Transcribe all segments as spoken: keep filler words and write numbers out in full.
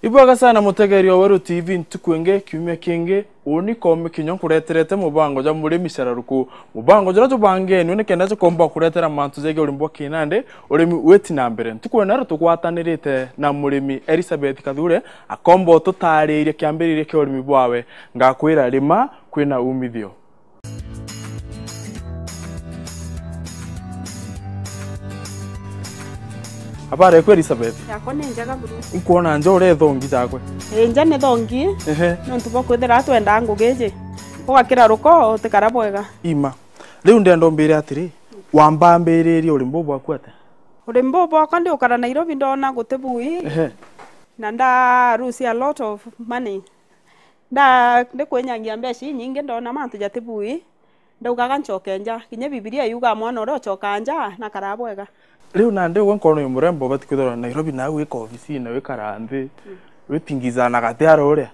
Ibwaga sana mutegeri wa Weru T V ntukwenge kiumia kingi uni kome kinyo kureterete mubango ja muri misararuko mubango jara jo bange none kenda jo komba kuretera mantu zege ulimbo kinande urimi weti na mbere ntukwena ro tukwatanirite na murimi Elizabeth Kadhure akombo tutarire kiambirire ke urimi bwawe ngakwira rima kwina umithio. Abare kwa Elizabeth. Yako ni njaga buru. Nkuona njo ure thongi jakwe. Eh nja ne thongi. Ehe. No ntubo kwithira twenda ngugeje. Ugakira ruko utikara bwega. Ima. Riu ndendo mbire atiri. Wambambiririe urimbo bwaku ate. Urimbo bwako ndi ukara Nairobi ndona gutebui. Ehe. Na nda lose a lot of money. Nda ndikwenyangia mbeca nyingi ndona mantu jatebui. Ndaugaga ncoke nja. Kinye Biblia yuga mwana uri ucoka nja na karabwega. Riu nande wankono yumurembo batikithora Nairobi na wika ofisi na wikara nthi witingizana gati aroria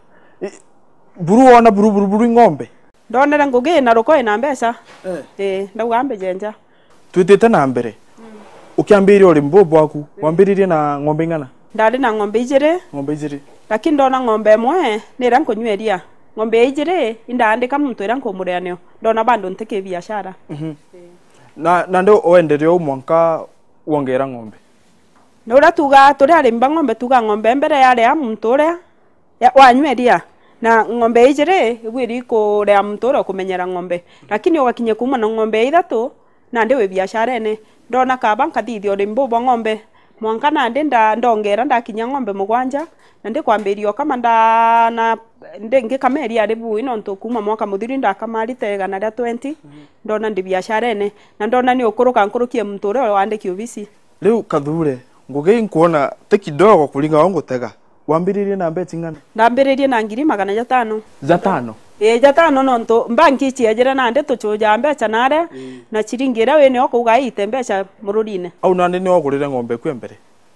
buru ona buru buru buru ngombe ndonera ngugi na ruko ina mbeca eh eh ndaugambe jenja twitite na mbere ukiambiria uri mbobo waku wambiririe na ngombe ngana ndari na ngombe ijire ngombe ijire lakini ndona ngombe mwe nira nkunyweria ngombe ijire indaandika muntu ira nkumurianio ndona bandu ntike biashara mhm na nande oenderie umwanka wongera ngombe nora tuga turi arimba ngombe tuga ngombe mbere yare ya muntu ria wanyweria na ngombe ijire igwiri ko ria muntu ria kumenyera ngombe lakini ugakinye kuma na ngombe ithatu na ndi we biashara ene ndona kaba nkathithio rimbo bo ngombe mwanka na ndi nda ndongera ndakinya ngombe mugwanja na ndi kwambirio kama nda na ndi ngikameria ribu ino nto kuma mwaka muthiri ndakamarite gana ria twenty ndona ndi biashara ene na ndona ni ukuruka nkurukie muntu uri wandiki ofisi. Riu Kadhure ngugi nkuona te kidogo kulinga wangu tega wambiririe na mbeti ngana ndambiririe na ngiri magana jatano jatano eh jatano no nto banki ci ajira na ndi tuchuja mbeca nare mm. na chiringira we ni okuga ite mbeca mururine au nandi ni ogurire ngombe kwe mbere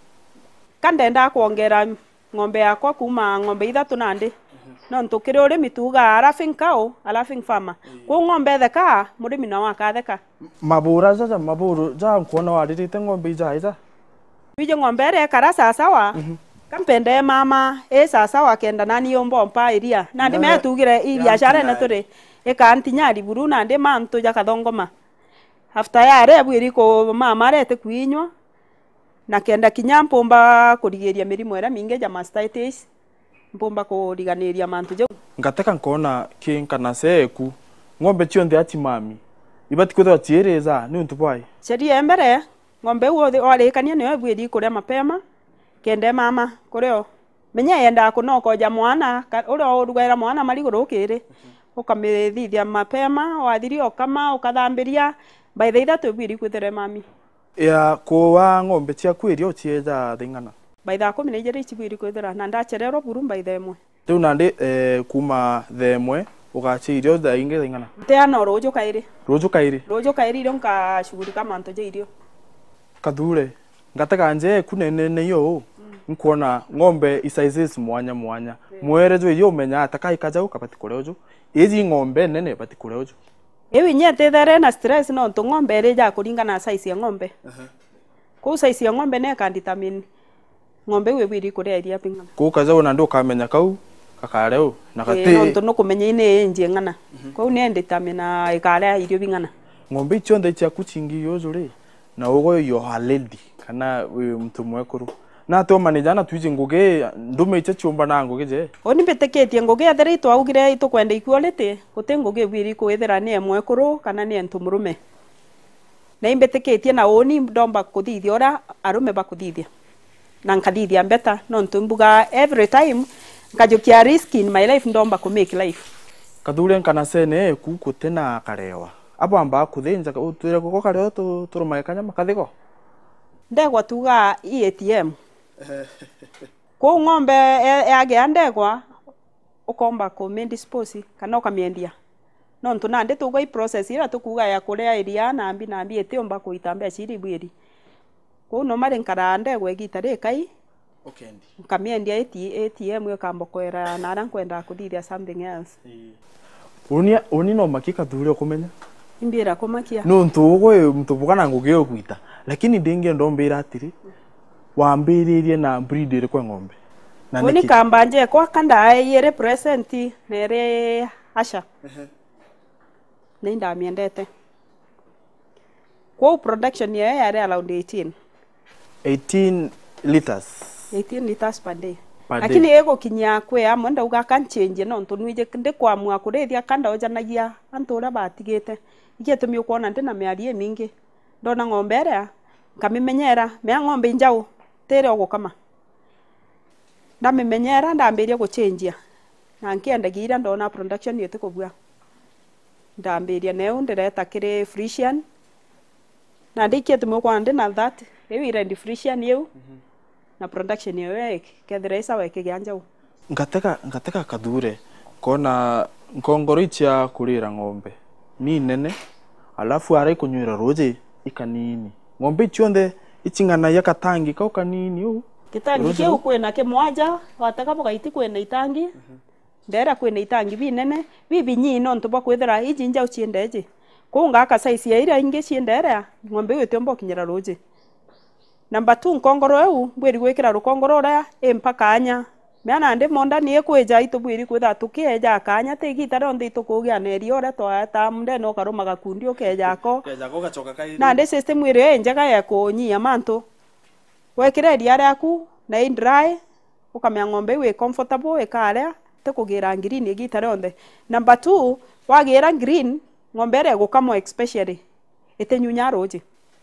kandenda kuongera ngombe yakwa kuma ngombe ithatu nandi no ntukire uri mituga arafing cow arafing farmer ku ngombe theka murimi na waka theka mabura zaza maburu za nkuona waririte ngombe ijaiza wije ngombe re kara sasa wa mm -hmm. kampende mama e sasa wa kenda nani yombo mpa iria nandi me tugire i biashara na turi e kanti nyari buru nandi mantu jakathongoma after ya re bwiri ko mama rete kuinywa na kenda kinyampo mba kurigeria mirimo era minge ja mastitis mpomba kuriganiria mantu je ngateka nkona kinkana seku ngombe cionthe atimami ibati kwetha tiereza ni untu bwai ceri embere ngombe uothe orikania niyo bwiri kuria mapema kende mama kurio menya yenda kunokoja mwana uria urugera mwana mariguru ukiri ukamithithia mapema wathiri okama ukathambiria by the ithatu bwiri kwethere mami ya kuwa ngombe cia kwirio cieza thingana by the kumi na igiri cibwiri kwethera na ndachererwo buru by the imwe riu nandi eh kuma themwe ugachirio tha ingi thingana teana ruju kairi ruju kairi ruju kairi rio nkashugurika manto je irio Kadhure ngatega nje kunene ne yo nkuona ngombe isizes mwanya mwanya mwerejo iyo menya atakai kaja ukapati kurejo ezi ngombe nene pati kurejo ewi nyete there na stress no to ngombe reja kuringana size ya ngombe uh -huh. Ku size ya ngombe ne ka determine ngombe we bwiri kuria iria pinga ku kaja ona ndo kamenya kau kakareo na kate no to no kumenya ine nje ngana uh -huh. Ku ne determine ikara irio bingana ngombe chonde cha kuchingi yozure na ugo yo haledi kana we mtu mwekuru na to manejana tuije nguge ndume icha chumba na nguge je oni beteketie nguge athere itu augire itu kwenda equality gute nguge bwiri kwethera ni mwekuru kana ni entu murume na imbeteketie na oni ndomba kuthithia ora arume bakuthithia na nkathithia mbeta no ntumbuga every time ngajukia risk in my life ndomba ku make life Kadhure kana sene ku kutena karewa abo amba kuthenja utwire ko kareo tu turumaye kanyama kathiko ndegwa tuga E A T M ko ngombe yage andegwa ukomba ko mendispose kana ukamiendia no ntunande tuga i process ira tukuga ya kurea iria na ambi na ambi ete omba kuitambia ciri bwiri ko no mare nkara ndegwa igitare kai okendi ukamiendia A T M yo kambokwera na ran kwenda kuthithia something else unia uni no makika Kadhure kumenya imbira kumakia no ntugo mtu bukana nguge yo kuita lakini ndenge ndombira atiri wambiririe na breed iri kwa ngombe Oni kambanje kwa kanda yere presenti nere Asha. Uh-huh. Nenda miendete. Kwa production ya yare around eighteen. eighteen liters. eighteen liters per day. Per Lakini day. ego kinya kwe amwenda uga kan change no ntunwije kinde kwa mwa kurethia kanda oja na ya antura batigete. Igete mi ukona ndina miarie mingi. Ndona ng'ombe ria ngamimenyera me ng'ombe njau tere ogo kama. Ndamimenyera ndambiria guchangia. Na nkienda gira ndona production yete kubua. Ndambiria neu ndireta kiri Frisian. Na ndikie tumo kwa ndina that. Ewi rendi Frisian yeu. Mm -hmm. Na production yeu kethira isa weke gianja. Ngateka ngateka Kadhure kona nkongoro icha kurira ng'ombe. Ni nene alafu arai kunywira roje ikanini. Ng'ombe chionde ichingana yakatangi ka kanini u. Kitangi keu kwena kemwaja wataka bokaiti kwena itangi. Mm -hmm. Ndera kwena itangi binene bibinyi no ntuba kwethera ijinja uchiendeje. Ko ngaka size ya ira inge chiendera ng'ombe wete mbo kinyira roje. Number two nkongoro eu bweri gwekira rukongoro ra empaka anya. Meana ande monda ni ekweja itubwiri kwetha tukieja akanya te gitara onde itukugia neri ora twata munde no karuma gakundi okeja ko. Keja ko gachoka kai. Na ande system ire enjaga ya kunyia manto. Wekire ria yaku na in dry ukamya ng'ombe we comfortable ekarea te kugira green igitara onde. Number two wagira green ng'ombe re gukamo especially etenyunya roje.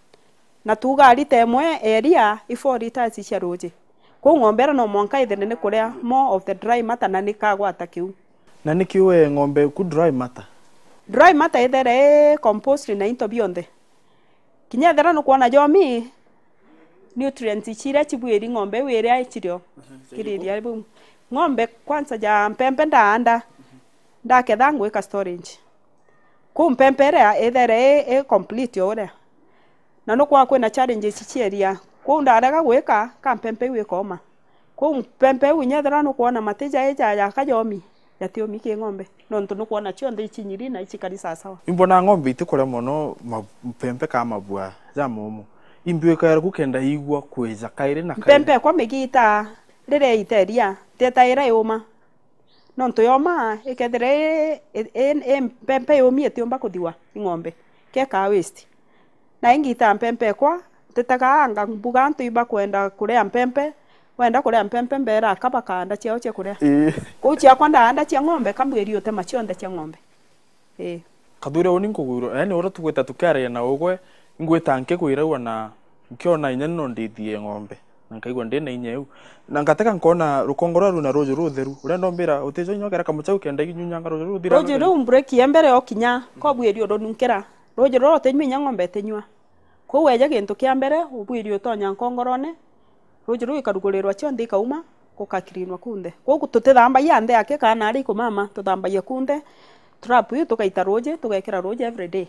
Na tuga litemwe area ifo liters cia roje. Ko ng'ombe no monka ithene ne kuria more of the dry matter na nikagwata kiu. Na nikiwe ng'ombe ku dry matter. Dry matter ithere compost na into bionde. Kinya thera no kuona jomi nutrients chira chibwiri ng'ombe were aichirio. Kiriria bu. Ng'ombe kwanza ja mpempe ndaanda. Ndaketha ngweka storage. Ku mpempe rea ithere e complete ore. Na no kwa kwena challenges chieria. Kwa ndaraga gweka ka mpempe we koma. Kwa mpempe unyethera no kuona mateja eja ya kajomi yatio miki ng'ombe. No ntu no kuona chionde ichinyiri na ichikari sawa. Imbona ng'ombe itikore mono mpempe ka mabua za momo. Imbiwe kaya gukenda igwa kweja kaire na kaire. Mpempe kwa megita rere iteria teta ira yoma. No ntu yoma ikethire en mpempe yomi etiomba kuthiwa ng'ombe. Ke ka waste. Na ingita mpempe kwa tetaka anga mbuga ntu iba kwenda kurea mpempe wenda kurea mpempe mbera kaba kanda chiao che kurea eh ko chia kwanda anda chia ng'ombe kambweri yote machionda chia ng'ombe eh Kadhure oni nkuguro yani ora tugweta tukare na ogwe ngweta nke kwira wana nkiona inya no ndithie ng'ombe na nkaigwa ndena inyeu na ngateka nkona rukongoro runa rojo rutheru urenda mbira utejo nyogera kamuchau kenda ginyunyanga rojo ruthira rojo ru break yembere okinya ko bweri odo nunkera rojo ro tenywa ng'ombe tenywa ko weja gintu kia mbere ubwiri utonya nkongorone rojo ru ikarugulirwa chonde kauma kukakirinwa kunde ko tutithamba yande yake kana ari ko mama tuthambaye kunde trap yu tukaita roje tugekera roje every day.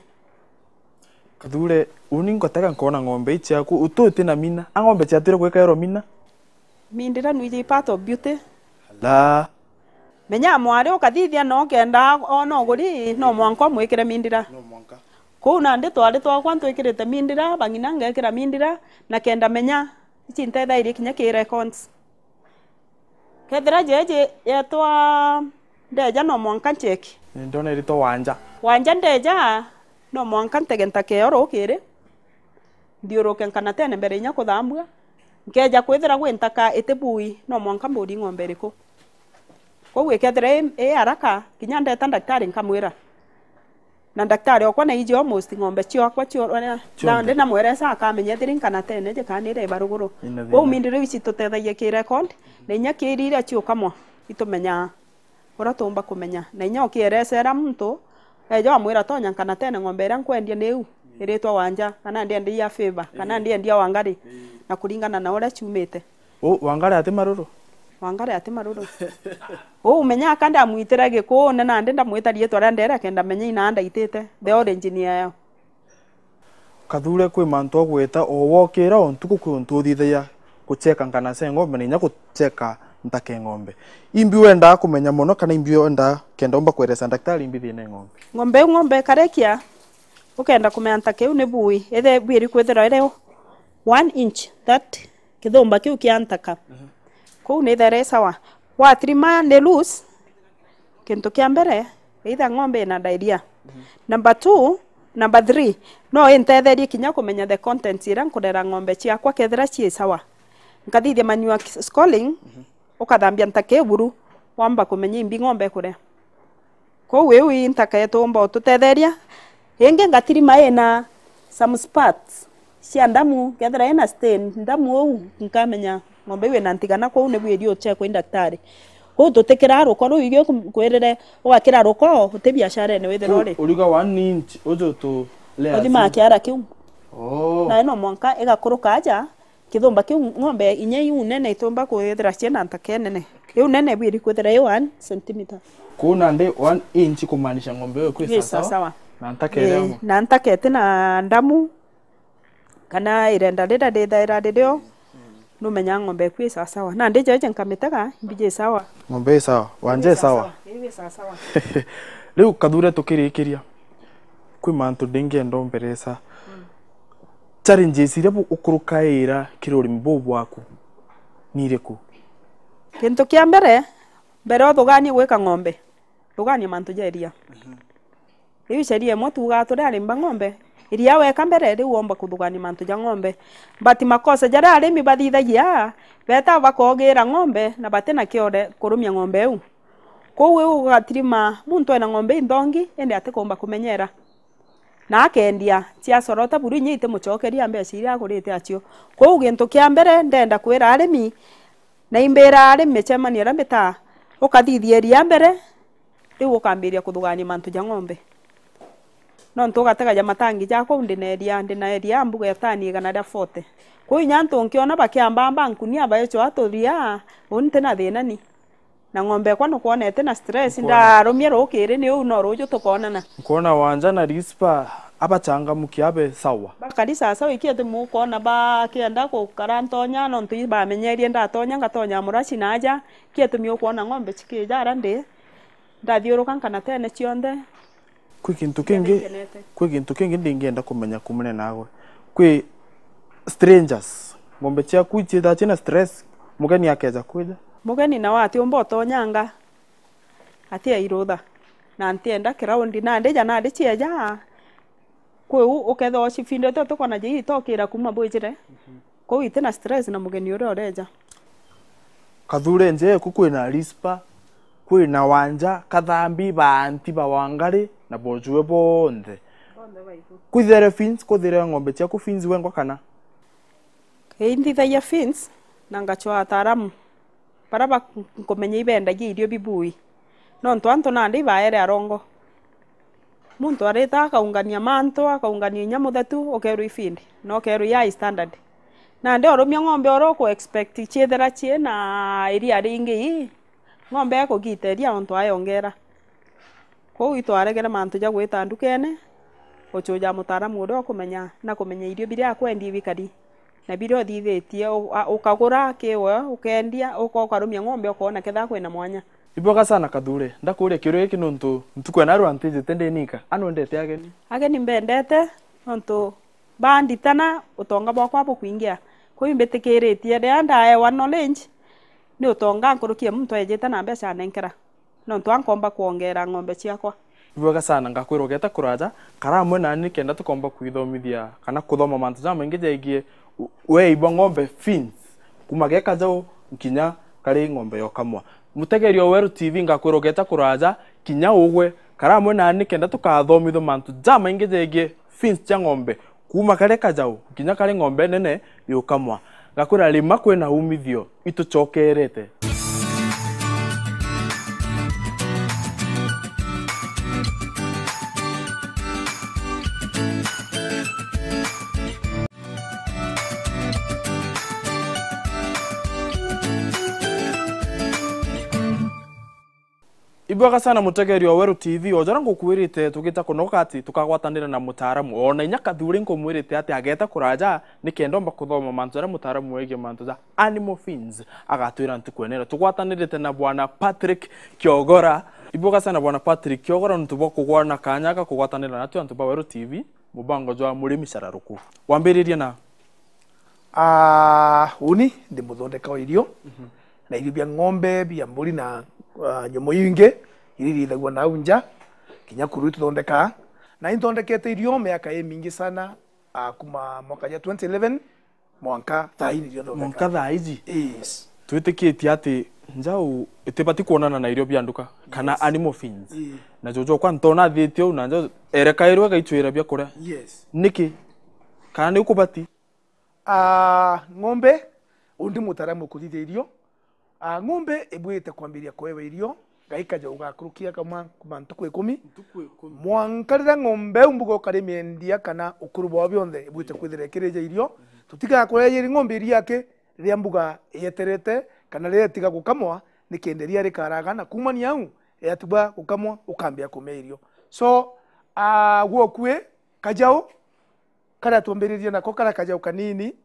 Kadhure uni ngoteka nkona ng'ombe ichaku utote na mina ang'ombe chatire kweka yero mina mindira nwije part of beauty la menya mwari ukathithia no kenda ono guri no mwanko mwikire mindira no mwanka ko na ndi twari twa kwantu ikirite mindira bangina ngekira mindira na kenda menya ichi ntetha iri kinya ki records kethira jeje yetwa ndeja no mwanka check ndona irito wanja wanja ndeja no mwanka ntegenta ke oro kire ndiuruke kana tene mbere nya kuthambua nkeja kwithira gwintaka itebui no mwanka mbodi ng'ombe riko ko gwikethira e haraka kinya ndeta daktari nkamwira na daktari okwa na ije almost ng'ombe cio kwa cio na ndi na mweresa akamenya thiri kana tene je kana ire baruguru ko mindire ici tutethagie ki record na inya kirire cio kamwa itumenya ora tumba kumenya na inya okieresera muntu ejo amwira tonya kana tene ng'ombe ira nkwendia neu iritwa wanja kana ndi ndi ya favor kana ndi ndi ya wangari na kuringana na ora ciumite o wangari ati maruru wangari ati maruru o umenya kanda amuitira giko na nande ndamwitarie twara ndera kenda menya ina anda itete the orange ni yao Kadhure kwi mantu ogweta o wokira ontuku kwi ontu thithia kucheka kana se ng'ombe ninya kucheka ntake ng'ombe imbi wenda kumenya mono kana imbi wenda kenda omba kweresa daktari imbi thine ng'ombe ng'ombe ng'ombe karekia ukenda kumenya ntake une bui ethe bwiri kwethira ire one inch that kithomba kiu kiantaka kou ni there sawa watirima ni loose kintu kia mbere either ng'ombe na diarrhea. Number two, number three, no intetherie kinya kumenya the contents ira nkurera ng'ombe ciakwa kethira cie sawa. Nkathithia manual schooling ukathambia ntake buru wamba kumenya imbi ng'ombe kuria. Kou wiu intake tumba tutetheria ingi ngatirima ina some spots cia ndamu kethira ina stain ndamu ou nkamenya ng'ombe iwe na ntigana kou ni bwiri uche kwa daktari. Kou tutikira ruko ru igio kwirire ugakira ruko uti biashara ni withira uri uriga one inch ujo to lea othima kiara kiu oh na ino mwanka igakuruka aja kithumba kiu ng'ombe inya iu nene itumba kwithira ciena ntake nene iu nene bwiri kwithira i one centimeter kuna ndi one inch kumaanisha ng'ombe yo kwi sawa sawa na ntake remo na ntake tena ndamu kana irenda rida dithaira ridio numenya ng'ombe kwi sawa sawa na ndi jeje nkamitega mbije sawa ng'ombe sawa wanje sawa iwe sawa sawa riu kathure tukirikiria kwi mantu ndinge ndomberesa challenges iria ukurukaira kirurimi bu bwaku niriku kintu kia mbere mbere uthugani gwika ng'ombe thugani mantu jeria riu sheria mo tuga turari mba ng'ombe iria weka mbere riu omba kuthugani mantu ja ng'ombe bati makosa jara arimi bathithagia beta bakogira ng'ombe na batena kiore kurumia ng'ombe eu kou eu gatirima muntu ena ng'ombe indongi ende atikomba kumenyera na akendia cia sorota buru nyite mucokeria mbeca iria agurite acio kou gintu kia mbere ndenda kwira arimi na imbira arimi chemani ra beta ukathithieria mbere riu ukambiria kuthugani mantu ja ng'ombe no ntugatega ja matangi ja kou ndineria ndinaeria mbuga etani igana ria forty kou nyantu nkiona bakiamba bankunia baecho aturia unte na thina ni na ng'ombe kwa no kuonete na stress ndarumia rukiri ni u no ruju tukonana kuona wanja na rispa abachanga mukiabe sawa bakari sasa wikiete mu kuona ba kienda ku karantonya no ntu ba menyerie ndatonya ngatonya muraci naja kiete mi kuona ng'ombe cikijara ndi ndathiuruka kana tene cionde kwi kintu kingi kwi kintu kingi ndingenda kumenya kumene nawe kwi strangers ng'ombe ciaku ichitha china stress mugeni akeja kwija mugeni na wati umbo tonyanga atia irutha na ntienda kiraundi na ndija na ndicieja kweu uketho cibinde to tukona je itokira kuma bwijire kou itena stress na mugeni uri oreja kathure nje ku kwina rispa kwina wanja kathambi banti bawangari na bojuwe bonde kwithere fins kuthire ng'ombe ciaku fins wengwa kana indithaia fins na ngachwa ataramu para kumenya ibendagia irio bibui no ntu antu nandi baere arongo muntu arita akaungania mantu akaungania inya muthetu ukeru ifindi no keru ya standard na ndi orumia ng'ombe oro ku expect chiethera chie na iria ringi ng'ombe ko giteria onto ayongera ko itwaregera mantu ja gwita ndukene ochoja mutaramu uri kumenya na kumenya irio biria kwendi bikari na birio thithitie ukagura kiwe ukendia ukokarumia ng'ombe ukona ketha kwina mwanya iboga sana kathure ndakuria kiru giki nuntu ntukwe ru antije tendenika anu ndete ageni ageni mbendete nuntu banditana utonga bwakwa bukwingia ko imbetikiritie ndenda e one knowledge ni utonga nkurukie muntu ejeta na mbeca nenkera nuntu ankomba kuongera ng'ombe ciakwa iboga sana ngakwira ugeta kuraja karamwe nani kenda tukomba kuithomithia kana kuthoma mantu ja maingi jaigie we ibo ng'ombe fins kumageka jao nkinya kari ng'ombe yo kamwa mutegerio Weru T V ngakwira ugeta kuraja kinya ugwe karamwe nani kenda tukathomithio mantu ja maingi jaigie fins cha ng'ombe kuma kare kajao kinya kari ng'ombe nene yo kamwa ngakwira lima kwena umithio itucokerete Iboga sana mutegeri wa Weru T V ojara ngukwirite tugita kunoka ati tukagwatanira na mutaramu ona inya kathuri nkumwirite ati ageta kuraja nikendo mba kuthoma mantu ara mutaramu wege mantu za animal fins agatwira ntukwenera tugwatanirite na bwana Patrick Kiogora. Iboga sana bwana Patrick Kiogora ntubo kugwana kanyaga kugwatanira na tu ba Weru T V mubango jwa muri misararuku wambiririe na ah uni ndi muthondeka wa irio na irio bia ng'ombe bia mburi na uh, nyomo inge irithagwo na unja kinya kuru tuthondeka na inthondekete irio miaka ĩ mingi sana uh, kuma mwaka ya twenty eleven mwanka thaini irio thondeka mwanka thaizi yes twitikitie ati njau itibati kuonana na irio bianduka kana animal feeds yeah. na jojo kwa ntona thitio na njau erekairwe gaitwira bia kuria yes niki kana ni ukubati ah uh, ng'ombe undi mutaramu kuthithia irio ah uh, ng'ombe ebwite kwambiria kwewe irio gaikaja ugakurukia kama kuma ntuku ikumi mwankarira ng'ombe umbugo karimiendia kana ukuru bwa byonthe ebwite kwithira kireja irio tutiga kureja iri ng'ombe iri yake ria mbuga yeterete kana ria tiga gukamwa nikenderia rikaraga na kumania au yatuba gukamwa ukambia kumeirio so ah uh, gwokwe kajao kana tuambiririe nako kana kajao kanini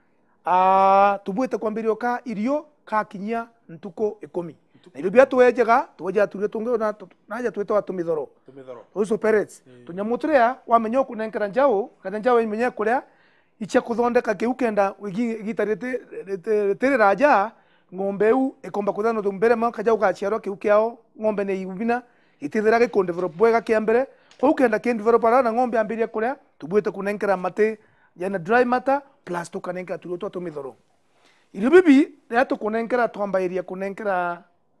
ah uh, tubwite kwambirio ka irio ka kinyia ntuko ikumi na irio bia twejega tweja turie tunge na naja twetwa tumithoro tumithoro uso pellets tunyamutria wamenya kunenkera njao kana njao imenya kuria icha kuthondeka kiukenda gitarite tere raja ng'ombe u ikomba kuthano thumbere ma kaja ugachiarwa kiukiao ng'ombe ne ibina itithira ge kon develop bwega kiambere kwa ukenda ken develop na ng'ombe ambiria kuria tubwete kunenkera mate yana dry matter plus tukanenkera turio tumithoro irio bibi ya tukunenkera twambairia kunenkera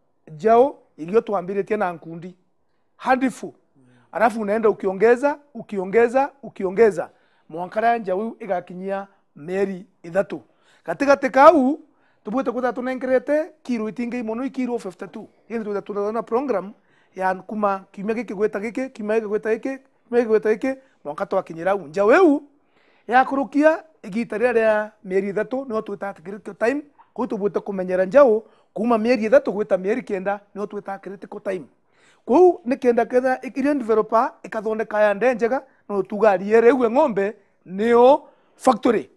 jao ilio tuambiritie na nkundi handifu alafu unaenda ukiongeza ukiongeza ukiongeza mwankara njau igakinyia meri ithatu katika tekau tubwete kuta tunenkerete kilo itinge imono kilo fifty two yendo tuta tuna program ya kuma kimya giki gweta giki kimya giki gweta giki kimya giki gweta giki mwanka twakinyira unja weu ya kurukia igitarira ria meri ithatu no twita critical time ko tubwete kumenyera njau kuma meri ithatu gweta meri kenda no twita critical time kou ni kenda ketha ikiria developer ikathondeka ya ndenjega no tugariere gwe ng'ombe nio factory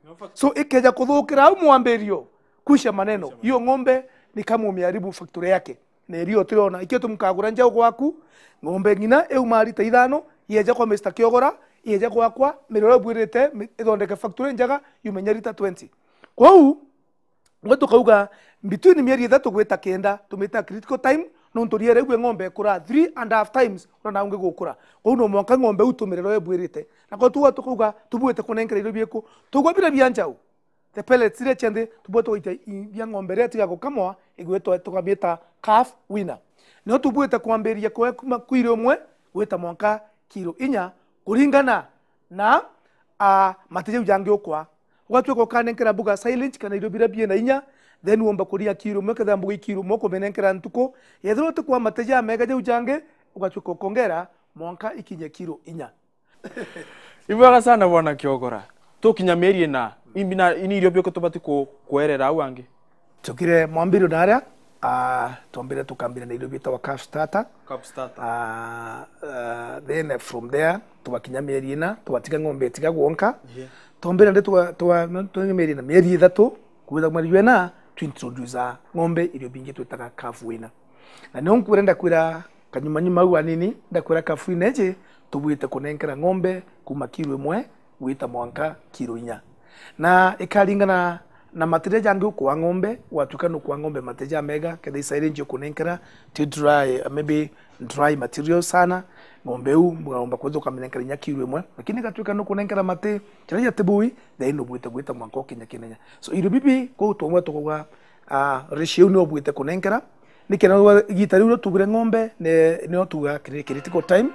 so ikeja kuthukira au mwambirio kusha maneno hiyo ng'ombe ni kama umeharibu factory yake na irio tuliona ikio tumkagura njao gwaku ng'ombe ngina eu mari ta ithano yeja kwa Mister Kiogora yeja gwakwa miroro bwirite ithondeke factory njaga yumenya rita twenty kwau ngoto kauga between mieri ithatu gweta kenda tumita critical time no ntoriere gwe ng'ombe kura three and a half times ona unge gukura kwau no mwanka ng'ombe utumirero ebwirite na ko tuwa tukuga tubwete kunenkera irio bieku tugwabira bianjau the pellets ile chende tubwete goita bia ng'ombe reti ya gukamwa igwetwa tukamita calf winner no tubwete kwamberia kwa kuma kwiro mwe gweta mwanka kilo inya kuringana na a uh, mateje ujange okwa watu ko kanenkera buga silent kana irio bira bia na inya then womba kuria kilo mwe kadha mbugi kilo moko menenkera ntuko yethro te kwa mateja mega je ujange ugachuko kongera mwanka ikinye kilo inya ibwaga sana bwana Kiogora tukinya meri na imbina ini irio byo kutubati ko kwerera au ange tukire mwambiro naria ah tuambire tukambira na irio bita wa calf starter calf starter ah uh, then from there tubakinya meri na tubatiga ng'ombe tiga gwonka yeah. Tuambira ndi twa twa tunya meri na meri ithatu kuweza kumariwe na to introduce ng'ombe irio bingi twitaga calf winner na no nkurenda kwira kanyuma nyuma wa nini ndakwira calf winner je tubwite kunenkera ng'ombe kuma kilo imwe gwita mwanka kilo inya na ikaringana na mateja jangu kwa ng'ombe watukano kwa ng'ombe mateja mega kada isaire kunenkera to dry uh, maybe dry material sana ng'ombe u ngomba kwezo kamenenkera nya kilo imwe lakini katukano kunenkera mate charaja tebui then ubwite gwita mwanka kinya kinenya so irio bibi ko tumwe tukwa a uh, ratio no ubwite kunenkera nikena gitari uro tugure ng'ombe ne no tuga critical time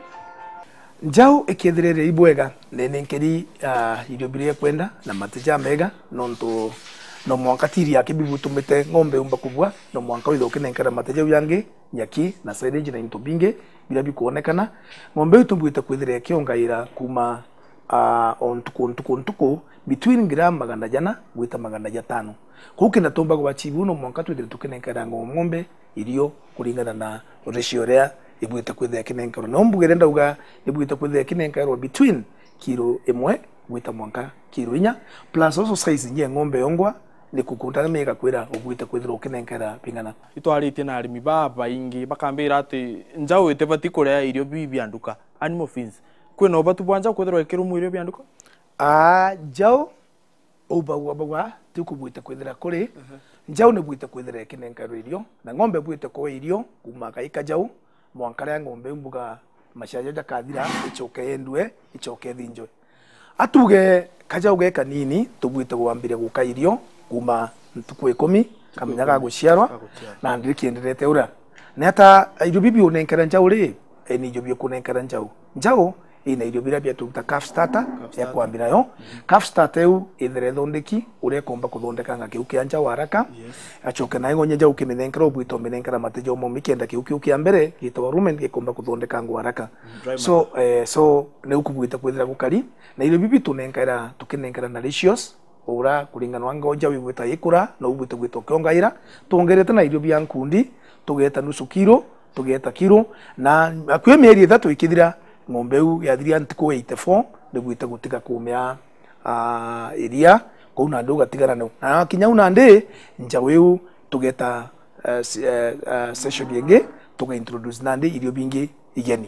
njau ikithirire ibwega nene nkeri uh, irio bire kwenda na mateja mega nonto no mwanka tiri yake bibutumite ng'ombe umba kubwa no mwanka witho kinenkera mateja yange nyaki na silage na into binge bila bikuonekana ng'ombe utumbuite kwithire kiongaira kuma uh, on tuko tuko tuko between gram magana jana gwita magana jatano kukina tomba kwa chibu no mwanka twithire tukinenkera ng'ombe irio kuringana na ratio rea ibwita kwithia kinenkero no mbugire ndauga ibwita kwithia kinenkero between kilo imwe gwita mwanka kilo inya plus also size nje ng'ombe yongwa ni kukutana mega kwira ubwita kwithira kinenkera pingana itwarite na arimi baba ingi bakambira ati njau itebati kuria irio bibi anduka animal feeds kwina obatu bwanja kwithira ikiru mu irio bianduka ah jao oba oba tukubwita kwithira kuri njau ne bwite kwithira kinenkerwa irio na ng'ombe bwite kwa irio kuma gaika jau mwankara ng'ombe mbuga mashaja jakathira ichoke yendwe ichoke thinjwe atuge kajau ge kanini tubwite gwambire guka irio kuma ntuku ikumi kamenya ga guciarwa na ndirikienderete ura na hata irio bibi unenkera njau ri eni irio bi kunenkera njau njau ina irio bira bia tuta calf starter ya kwambira yo calf starter eu ithere thondeki ure komba kuthondeka nga kiu kia njau haraka achoke na ngo njau kimenenkera ubwito menenkera matejo mo mikenda kiu kiu kia mbere gitwa rumen gikomba kuthondeka ngo haraka so eh, so ne ukubwita kwithira gukari na irio bibi tunenkera tukinenkera na ratios ura kuringana wango njau igwita ikura na ubwito gwito kiongaira tuongerete na irio bia nkundi tugeta nusu kilo tugeta kilo na akwe mieri ithatu ikithira ng'ombe u yathiria ntuku eighty-four niguite gutiga kumia uh, iria kou na ndu gatigara no na kinya una ndi njau eu tugeta uh, uh, session yenge tuga introduce nandi irio bingi igeni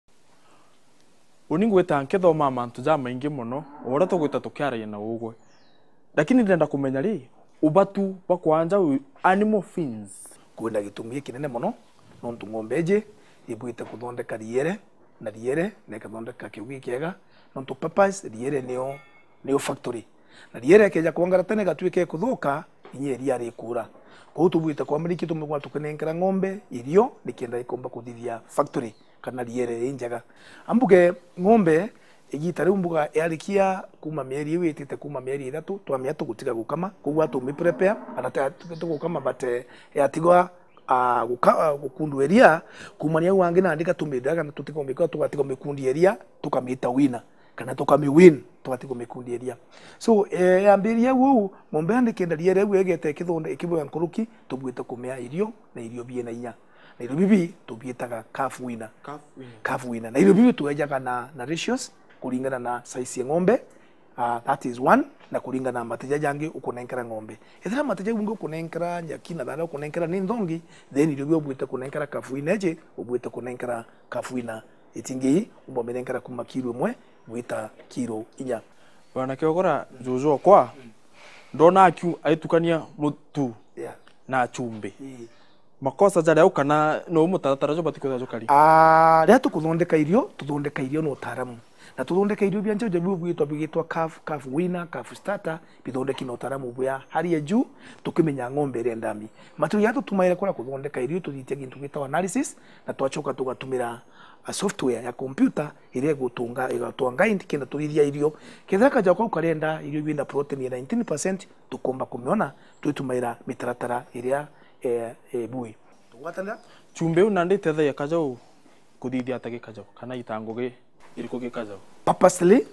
uningweta nkethoma mantu ja maingi muno ora tugwita tukiaragia na ugwe lakini ndenda kumenya ri ubatu bakwanja animal fins kwenda gitumi kinene muno no ng'ombeje ibwite kuthondeka riere na riere na kathondeka kiugi kiega no to papas riere neo neo factory na riere keja kuangara tene gatwike kuthuka inye ria rikura ko tubwite kwa mriki tumugwa tukenenkera ng'ombe irio nikienda ikomba kuthithia factory kana riere injaga ambuge ng'ombe igita riu mbuga yarikia kuma mieri iwitite kuma mieri ithatu twamia tugutiga gukama kugwa tumi prepare ana tugukama bate yatigwa a guka gukundu eria kumania wange na andika tumidaga na tutiko mikwa tukatigo mikundi eria tukamita wina kana tukami win tukatigo mikundi eria so eh ambiria wu ng'ombe andikenda riere wu egete kithonde ikibwa nkuruki tubwite kumea irio na irio bie na inya na irio bibi tubietaga calf winner calf winner calf winner na irio bibi tuejaga na na ratios kulingana na size ya ng'ombe uh, that is one na kulingana na mateja jangi ukunenkera ng'ombe ethera mateja bungo kunenkera nyakina dala ukunenkera ni ndongi then irio byo bwite kunenkera kafuina eje ubwite kunenkera kafuina itingi umbo menenkera kuma kilo mwe bwita kilo inya bana kiogora jojo kwa ndona akiu aitukania mutu yeah. na chumbe yeah. makosa jara au kana no mutaratara jo batiko jo kali ah ria tukuthondeka irio tuthondeka irio no taramu na tuthondeka irio bia njau jabu bwitwa bigitwa calf calf winner calf starter bithondeki no taramu bya hari ya juu tukimenya ng'ombe ire ndami matu yato tumaire kora kuthondeka irio tuthitie gintu gitwa analysis na twachoka tugatumira a software ya computer ile gutunga igatwanga indi kenda turithia irio kethera kaja kwa ukarenda irio bina protein ya nineteen percent tukomba kumiona tuitumaira mitaratara iria eh, eh bui tuwatana chumbe unande tetha ya kajau kuthithia atake kajau kana itangoge iliko gikaja purposely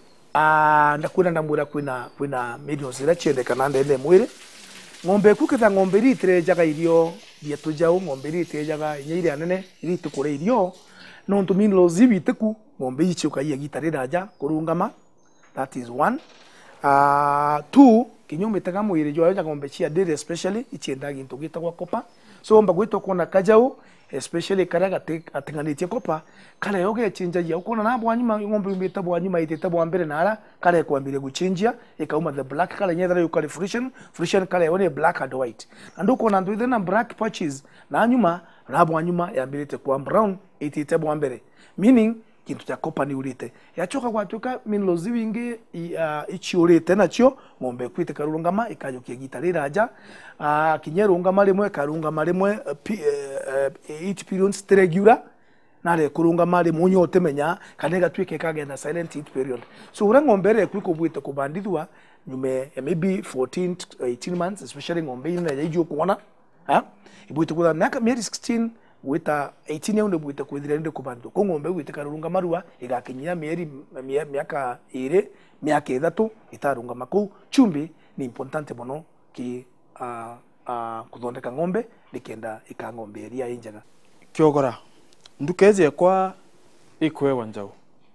ah ndakwira ndamwira kwina kwina millions ira chende kana ndende mwire ng'ombe kuketha ng'ombe ritire jaga irio bia tujau ng'ombe ritire jaga inyeire anene iritu kure irio no ntu minerals ibiteku ng'ombe ichi ukaiya gitarira ja kurungama that is one ah uh, two kinyume taga mwire jo jaga ng'ombe chia dairy especially ichienda gintu gitagwa kopa so mba gwito kona kajau especially karaga atinganitie kopa kale yoge chinja ya ukona na bwanyuma ng'ombe umbita bwanyuma itete bwa mbere nara kale kwambire guchinjia ikauma the black kale nyethera yukali friction friction kale one black and white and ukona ndu na black patches na nyuma na bwanyuma yambirite kwa brown itete bwa mbere meaning kintu cha kopa ni urite yachoka gwatuka minerals wingi uh, ichi urite nacho ng'ombe kwite karungama ikajokia gitarira aja uh, kinyerungama rimwe karungama rimwe uh, uh, each period regular nare kurungama rimwe nyote menya kanega twike kagenda silent each period so ura ng'ombe re kwiko bwite kubandithwa nyume maybe fourteen to eighteen months especially ng'ombe ina yaiju kuona ha ibwite kuda miaka sixteen wita eighteen yaunde bwite kwithira ndi kubandithwa ko ng'ombe gwite karunga marua igakinyia mieri miaka ire miaka ithatu itarunga maku chumbi ni importante muno ki a a kuthondeka ng'ombe nikenda ikang'ombe iria injaga kiogora ndukeze kwa ikwewa njau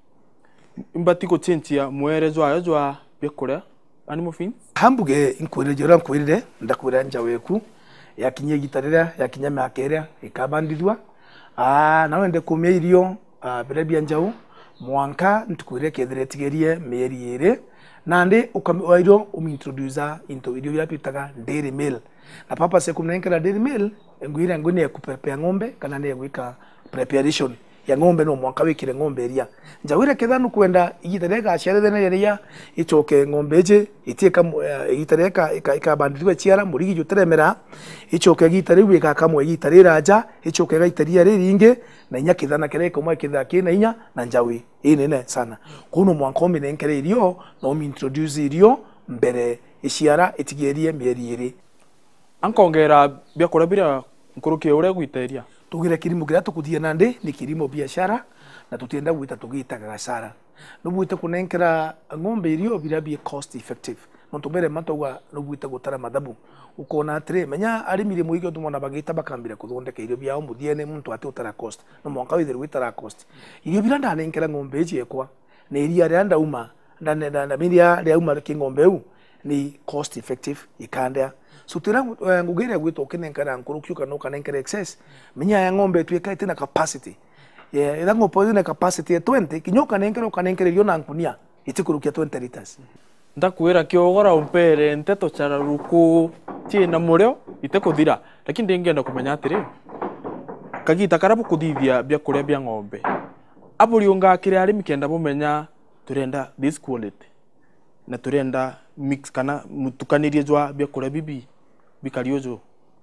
imbati ko chentia mwerezo ayo jwa bekore animal fins hambuge inkwire jora nkwirire ndakwira njaweku yakinye gitarira yakinya makeria ikabandithwa ah na wende kumia irio ah bire bia njau mwanka ntukwire kethire tigerie mieri ire nande ukamwairo umintroduce into irio bya pitaga dairy meal na papa se kumnenkera dairy meal ngwira ngune kuprepare ng'ombe kana ne gwika preparation ya ng'ombe no mwanka wikire ng'ombe eria njawira kethanu kwenda igitareka aciarethene eria icoke ng'ombe je itieka igitareka ikabandirwe ciara murigi juteremera icoke gitari wika kamwe gitarira nja icoke gaitaria riringe na inya kithana kereka mwe kitha kina inya na njawi inene sana kuno mwanka ominenkere irio no mi introduce irio mbere iciara itigerie mieri iri ankongera bya kurabira nkurukie ure gwiteria tugire kirimo gira tukuthia nande ni kirimo biashara na tutienda gwita tugitaga gasara no gwita kunenkera ng'ombe irio bira bi cost effective no tumbere matogwa no gwita gutara mathabu ukona atre menya arimire muigyo tumona bagita bakambira kuthondeka irio byao muthiene muntu ati utara cost no mwanka withere gwitara cost irio bira ndanenkera ng'ombe ije kwa na iria ria ndauma ndane na miria ria uma king'ombe u ni cost effective ikandea so tira ngugere gwito kinenkara nkurukyu kana kanenkara excess minya ya ng'ombe tweka itina capacity ye ida ngopo ina capacity ya twenty kinyoka nenkero kanenkere yo nankunia itikurukia twenty liters ndakwira kiogora umpere nteto chararuku china mureo itekuthira lakini ndingenda kumenya atiri kagita karabu kuthithia bya kuria bya ng'ombe aburi unga kire arimi kenda bumenya turenda this quality na turenda mix kana mutukanirie jwa bya kuria bibi bikariojo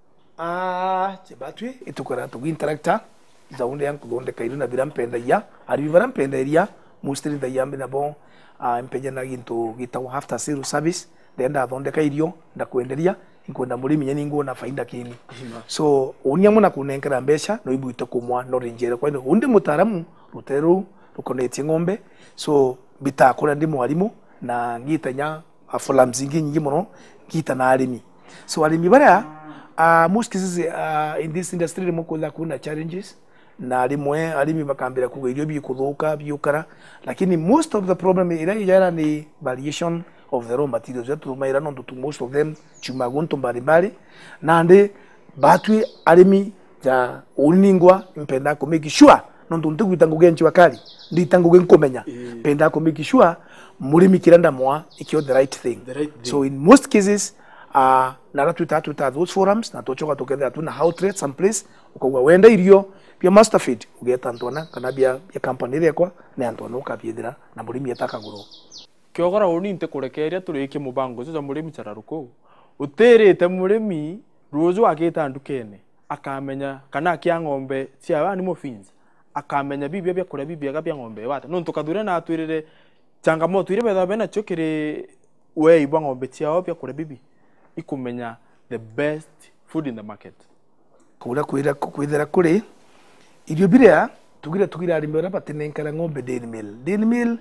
ah chebatwe itukara tugi interactor zaunde yanku donde kairu na birampenda ya ari birampenda iria mustri da yambe na bon a empeja na gintu gitawa after zero service ndenda donde kairio ndakwenderia inkwenda muri minye ningo na faida kini so unia muna kunenkera mbesha no ibuite kumwa no rinjere kwa undi mutaramu ruteru rukonetie ng'ombe so bitakora ndi mwarimu na ngitanya afula mzingi nyingi muno ngita na arimi so arimi bara uh, most cases uh, in this industry mukola kuna challenges na rimwe arimi bakambira kuga irio bi kuthuka biukara lakini most of the problem ira yara ni variation of the raw materials that tumaira no to most of them chumagunto mbalimbali na ndi batwi arimi ja uningwa mpenda ku make sure no ntuntu gwitangu genchi wakali nditangu genkomenya mm. penda ku make sure murimi kiranda mwa ikyo the right thing, the right thing. So in most cases uh, nara tuta tuta those forums na tochoka together tuna how trade some place ukagwa wenda irio pia master feed ugeta ntwana kana bia ya company rekwa na ntwana ukabiethira na murimi etaka guru kiogora uni nte kurekeria turiki mubango zo murimi chararuko uterete murimi ruzo ageta ndukene akamenya kana kia ng'ombe cia ani mofinza akamenya bibia bya kure bibia gabya ng'ombe wata no ntukadure na atwirire changamoto ire betha bena chokere we ibwa ng'ombe cia bya kure bibi ikumenya the best food in the market kura kwira kwithera kuri irio birea tugira tugira arimera batenenkara ng'ombe dairy meal dairy meal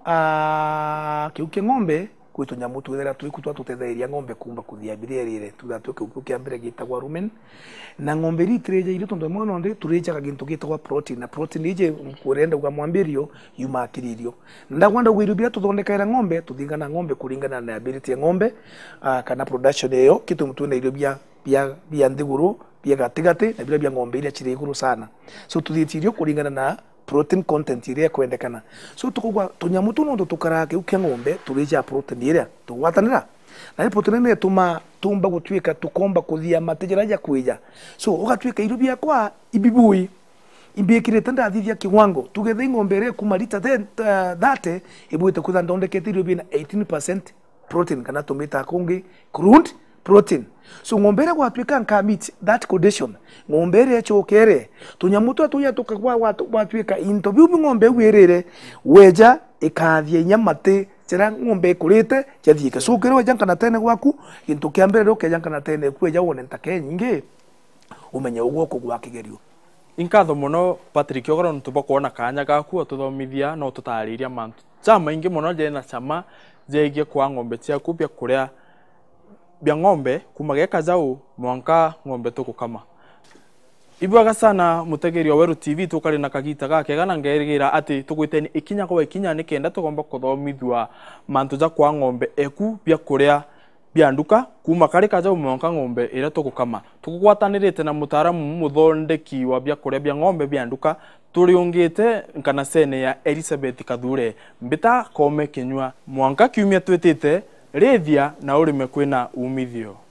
ah kiuke ng'ombe kwitu nyamu twithera twikutwa tutethairia ng'ombe kumba kuthia birerire tuga tuke kiambere gitagwa rumen na ng'ombe ri treja irio tondu mwana ndi turejaga gintu gitagwa protein na protein ije kurenda uga mwambirio yuma akiririo ndagwanda gwiru bia tuthondekaira ng'ombe tuthingana ng'ombe kuringana na ability ya ng'ombe uh, kana production eyo kitu mtune irio bia bia bia ndiguru bia gatigati na bia bia ng'ombe ile chiri iguru sana so tuthitirio kuringana na protein content iria kwendekana so tukugwa tunyamu tuno tukarake uke ng'ombe tureja protein iria tugwatanira na protein ne tuma tumba gutwika tukomba kuthia matejeraja kwija so ugatwika irio bia kwa ibibui imbekirete ndathithia kiwango tugethe ng'ombe ire kuma lita thirty ibuite kutha ndondekete irio bina eighteen percent protein kana tumita kungi crude protein so ng'ombe ire gwatwika nka meat that condition ng'ombe ire chokere tunyamuto tuya tukagwa watu gwatwika interview ng'ombe gwirire weja ikathia nyamate chera ng'ombe kurite chathika so kero jankana tene gwaku gintu kiambere roke jankana tene kweja wone ntake nyingi umenye ugwo kugwa kigerio inkatho muno Patrick ogora ntuba kuona kanya gaku tuthomithia no tutariria mantu chama ingi muno je na chama jegie kwa ng'ombe cia kupia kuria bya ng'ombe kumageka zao mwanka ng'ombe tukukama ibwaga sana mutegeri wa Weru T V tukari na kagita gake gana ngerigira ati tugwiteni ikinya kwa ikinya nikenda tugomba kuthomithwa mantu za kwa ng'ombe eku bya kuria bia nduka kuma kari kaja umonka ng'ombe ira tugukama tugwatanirite na mutaramu muthondeki wa bia kuria bia ng'ombe bia nduka turi ungite kana sene ya Elizabeth Kathure mbita kome kinywa mwanka kiumia twitite rithia na urime kwina umithio.